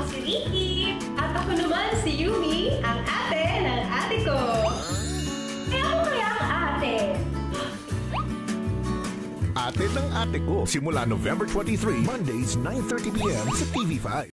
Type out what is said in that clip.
si Ricky. At ako naman si Yumi, ang ate ng ate ko. Ako kaya ang ate. Ate ng Ate Ko. Simula November 23, Mondays 9:30 p.m. sa TV5.